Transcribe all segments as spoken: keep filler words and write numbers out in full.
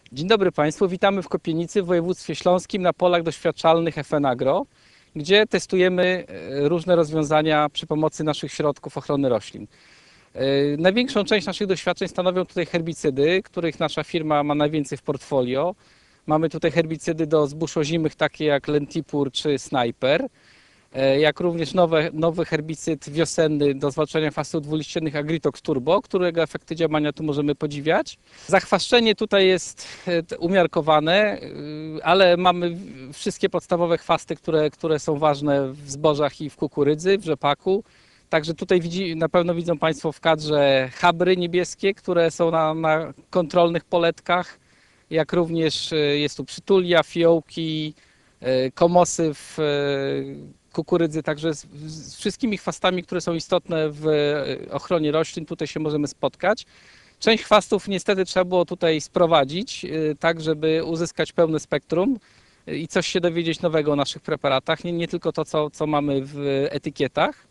Dzień dobry Państwu, witamy w Kopienicy w województwie śląskim na polach doświadczalnych Efenagro, gdzie testujemy różne rozwiązania przy pomocy naszych środków ochrony roślin. Największą część naszych doświadczeń stanowią tutaj herbicydy, których nasza firma ma najwięcej w portfolio. Mamy tutaj herbicydy do zbóż ozimych takie jak Lentipur czy Sniper, jak również nowe, nowy herbicyd wiosenny do zwalczania chwastów dwuliściennych Agritox Turbo, którego efekty działania tu możemy podziwiać. Zachwaszczenie tutaj jest umiarkowane, ale mamy wszystkie podstawowe chwasty, które, które są ważne w zbożach i w kukurydzy, w rzepaku. Także tutaj widzi, na pewno widzą Państwo w kadrze chabry niebieskie, które są na, na kontrolnych poletkach, jak również jest tu przytulia, fiołki, komosy w kukurydzy, także z, z wszystkimi chwastami, które są istotne w ochronie roślin, tutaj się możemy spotkać. Część chwastów niestety trzeba było tutaj sprowadzić, tak żeby uzyskać pełne spektrum i coś się dowiedzieć nowego o naszych preparatach, nie, nie tylko to, co, co mamy w etykietach.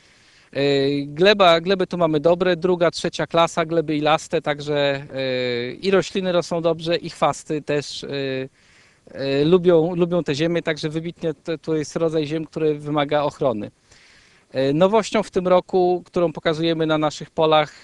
Gleba, gleby tu mamy dobre, druga, trzecia klasa, gleby ilaste, także i rośliny rosną dobrze, i chwasty też lubią, lubią te ziemię, także wybitnie to, to jest rodzaj ziem, który wymaga ochrony. Nowością w tym roku, którą pokazujemy na naszych polach,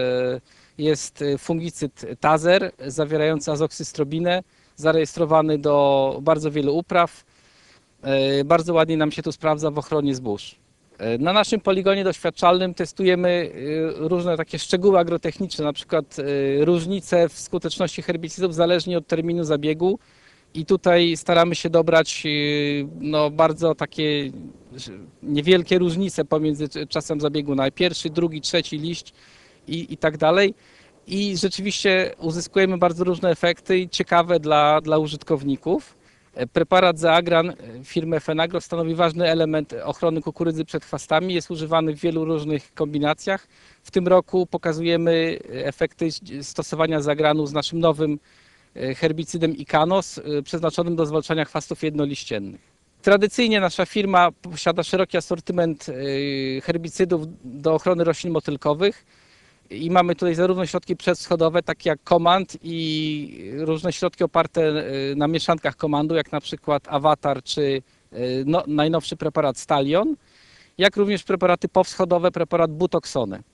jest fungicyd Tazer zawierający azoksystrobinę, zarejestrowany do bardzo wielu upraw. Bardzo ładnie nam się tu sprawdza w ochronie zbóż. Na naszym poligonie doświadczalnym testujemy różne takie szczegóły agrotechniczne, na przykład różnice w skuteczności herbicydów zależnie od terminu zabiegu. I tutaj staramy się dobrać no, bardzo takie niewielkie różnice pomiędzy czasem zabiegu na pierwszy, drugi, trzeci liść i, i tak dalej. I rzeczywiście uzyskujemy bardzo różne efekty i ciekawe dla, dla użytkowników. Preparat Zeagran firmy Efenagro stanowi ważny element ochrony kukurydzy przed chwastami. Jest używany w wielu różnych kombinacjach. W tym roku pokazujemy efekty stosowania Zeagranu z naszym nowym herbicydem Ikanos przeznaczonym do zwalczania chwastów jednoliściennych. Tradycyjnie nasza firma posiada szeroki asortyment herbicydów do ochrony roślin motylkowych i mamy tutaj zarówno środki przedschodowe, takie jak Command, i różne środki oparte na mieszankach Commandu, jak na przykład Avatar czy no, najnowszy preparat Stallion, jak również preparaty powschodowe, preparat Butoxone.